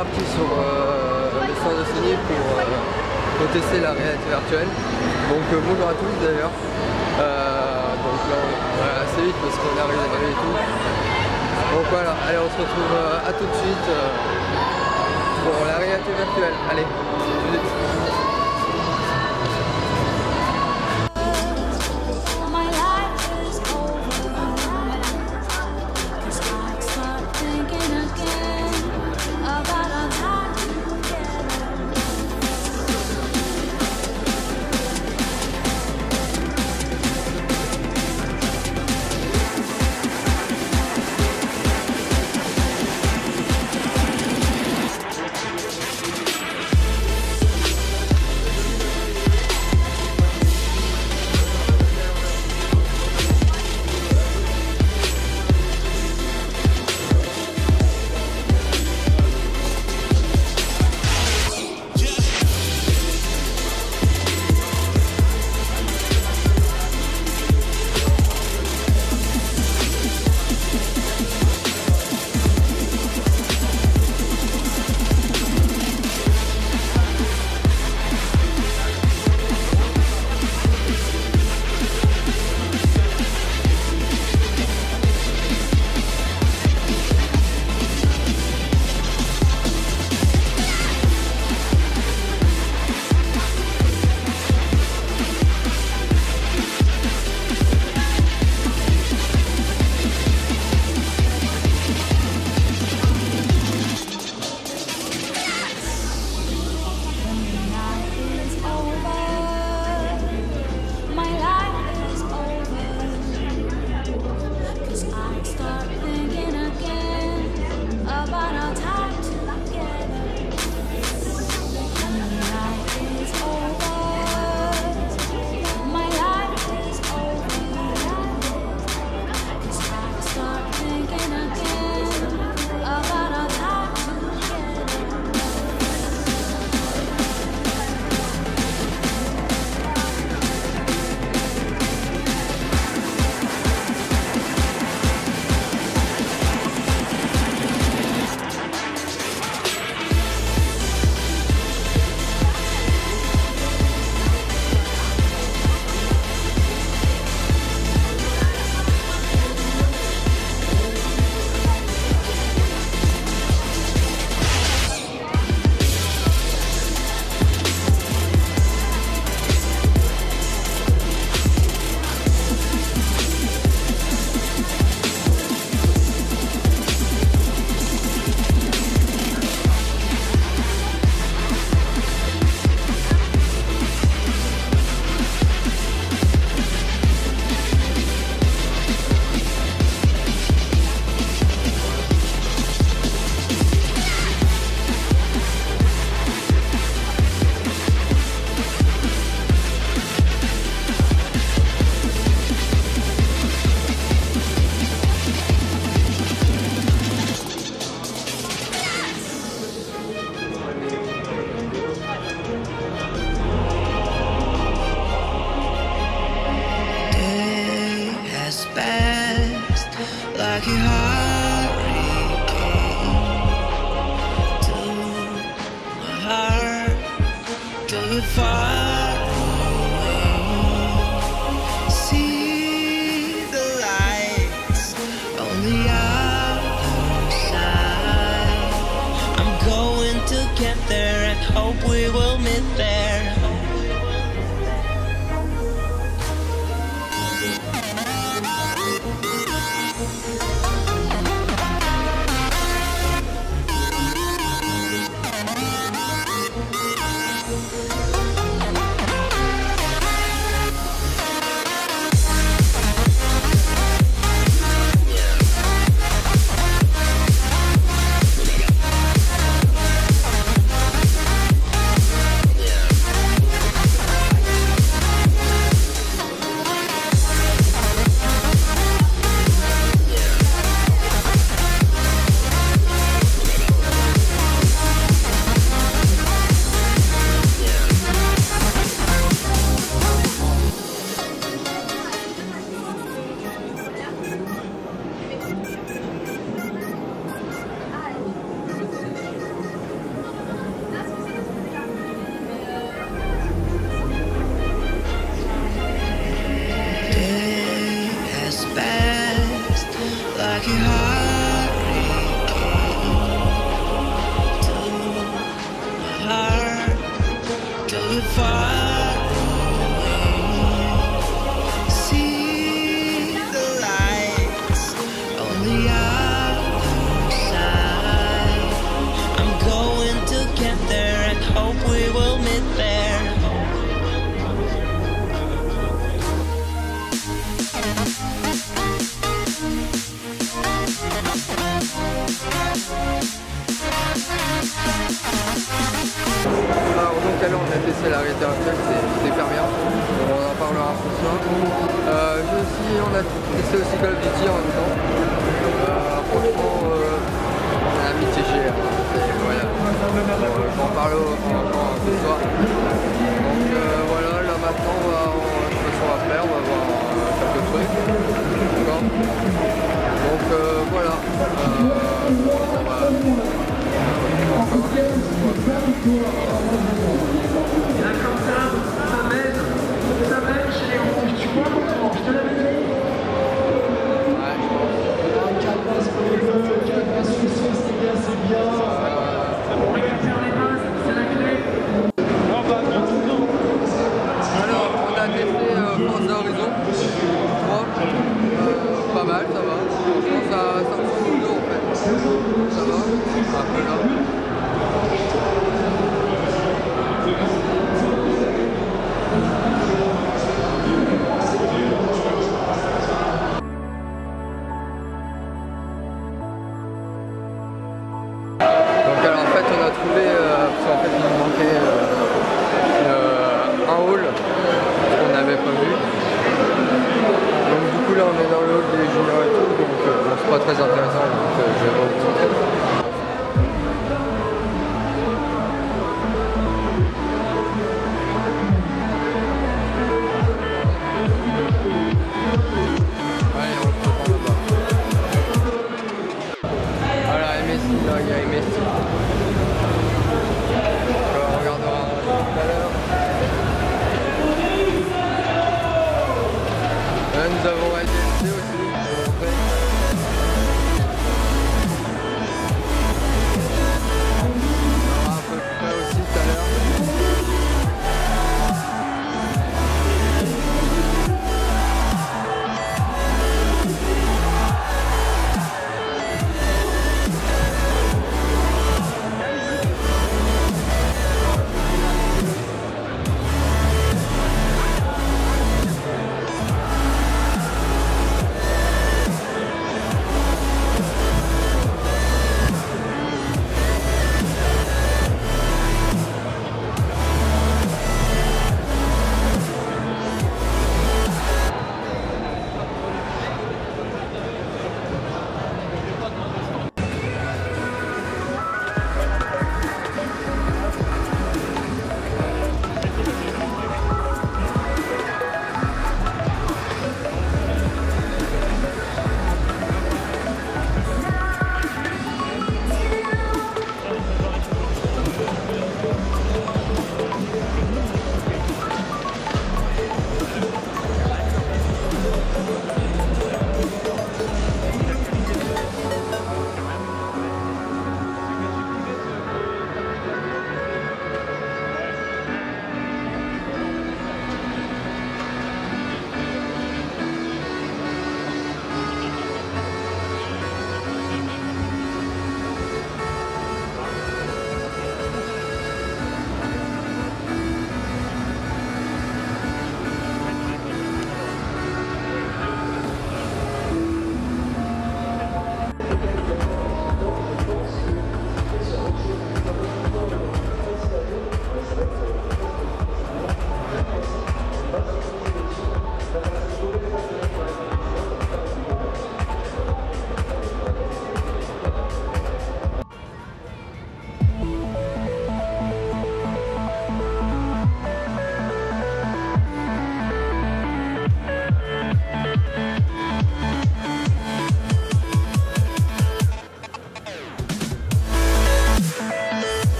parti sur le stand de Sony pour tester la réalité virtuelle. Donc bonjour à tous d'ailleurs. Donc là on va assez vite parce qu'on est arrivé et tout. Donc voilà, allez on se retrouve à tout de suite pour la réalité virtuelle. Allez, tout de suite. Like a hurricane to my heart, till you're far away. See the lights on the other side. I'm going to get there and hope we will meet there. Yeah. but far away. See the lights on the other side. I'm going to get there and hope we will meet there. Alors donc alors on a testé la réalité virtuelle, c'est hyper bien, on en parlera ce soir. On a testé aussi Call of Duty en même temps. Franchement, on a mitigé, voilà. On en parle encore ce soir. Donc voilà, là maintenant je sais pas ce qu'on va faire, on va voir quelques trucs. D'accord. Donc voilà. Ça mène chez les rouges, tu vois comment je te l'avais dit. C'est bien. On récupère les bases, c'est la clé. Alors on a testé Forza Horizon 3, pas mal, ça va. Franchement ça me semble mieux en fait. Ça va, un peu là.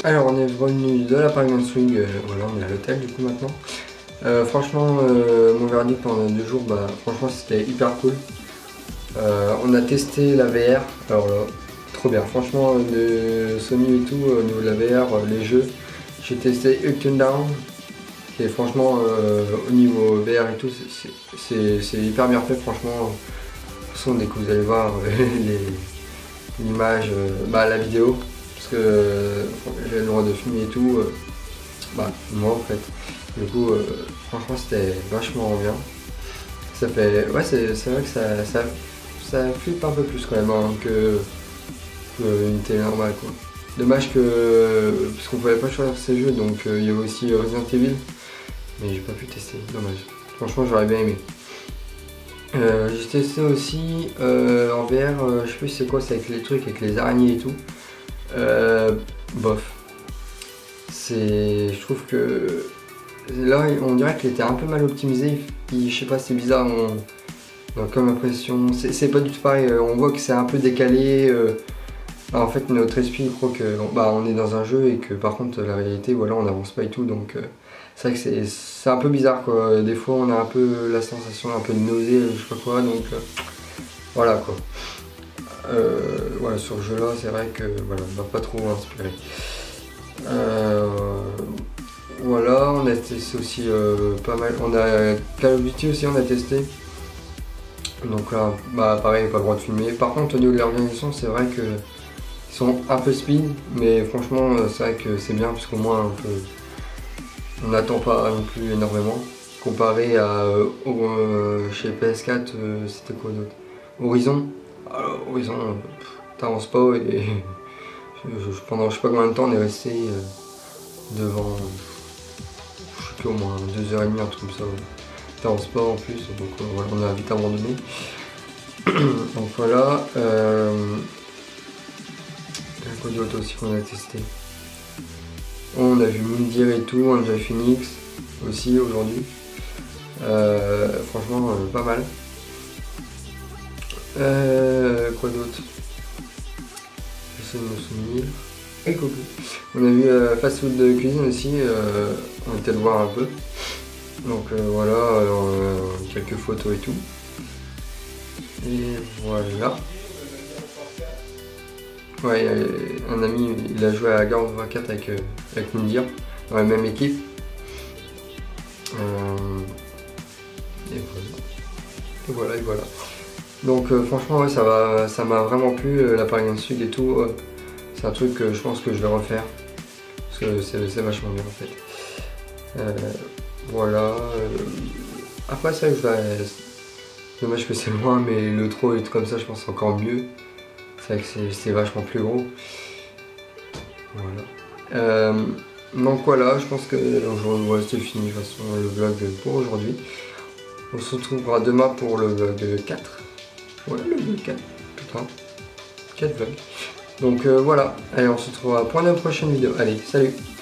Alors on est revenu de la Paragon Swing, voilà on est à l'hôtel du coup maintenant. Franchement mon verdict pendant 2 jours, bah franchement c'était hyper cool. On a testé la VR, alors là, trop bien, franchement de Sony et tout, au niveau de la VR, les jeux. J'ai testé Up and Down, qui est franchement au niveau VR et tout, c'est hyper bien fait franchement. De toute façon dès que vous allez voir l'image, la vidéo, parce que j'ai le droit de filmer et tout, moi en fait. Du coup franchement c'était vachement bien. Ça fait. Ouais c'est vrai que ça flippe un peu plus quand même hein, que une télé normale quoi. Dommage que. Parce qu'on pouvait pas choisir ces jeux, donc il y avait aussi Resident Evil. Mais j'ai pas pu tester, dommage. Franchement j'aurais bien aimé. J'ai testé aussi en VR, je sais plus c'est quoi, c'est avec les trucs, avec les araignées et tout. Bof. Je trouve que là on dirait qu'il était un peu mal optimisé. Je sais pas, c'est bizarre, on a comme l'impression, c'est pas du tout pareil, on voit que c'est un peu décalé. En fait notre esprit croit que on est dans un jeu et que par contre la réalité voilà on n'avance pas et tout, donc c'est vrai que c'est un peu bizarre quoi. Des fois on a un peu la sensation un peu de nausée, je sais pas quoi, donc voilà quoi. Voilà, sur ce jeu là c'est vrai que voilà, on m'a pas trop inspiré. Voilà, on a testé aussi pas mal, on a Call of Duty aussi on a testé. Donc là, pareil, pas le droit de filmer. Par contre au niveau de l'organisation c'est vrai que ils sont un peu speed, mais franchement c'est vrai que c'est bien parce qu'au moins on n'attend pas non plus énormément. Comparé à chez PS4, c'était quoi d'autre? Horizon. Alors, Horizon, t'avances pas et pendant je sais pas combien de temps on est resté devant, je sais plus, au moins 2h30, un truc comme ça. T'avances pas en plus, donc voilà, on a vite abandonné. Donc voilà. Quoi d'autre aussi qu'on a testé? On a vu Moondir et tout, on a déjà Phoenix aussi aujourd'hui. Franchement pas mal. Quoi d'autre? J'essaie de me souvenir. Et coucou. On a vu Fast Food de Cuisine aussi, on était le voir un peu. Donc voilà, quelques photos et tout. Et voilà. Ouais, un ami, il a joué à Garde 24 avec Moondir, dans la même équipe. Et voilà. Donc franchement ouais, ça m'a vraiment plu, la Paragon Swing et tout. C'est un truc que je pense que je vais refaire. Parce que c'est vachement bien en fait. Voilà. Après ça, dommage que c'est loin, mais le trot et tout comme ça, je pense que c'est encore mieux. C'est vrai que c'est vachement plus gros. Voilà. Donc voilà, je pense que c'est fini de toute façon le vlog pour aujourd'hui. On se retrouvera demain pour le vlog 4. Ouais, le vlog 4. Putain. 4 vlogs. Donc voilà. Allez, on se retrouvera pour une prochaine vidéo. Allez, salut!